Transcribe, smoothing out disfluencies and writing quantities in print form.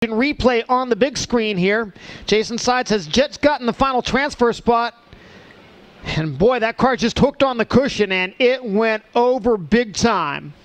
replay on the big screen here. Jason Sides has just gotten the final transfer spot. And boy, that car just hooked on the cushion and it went over big time.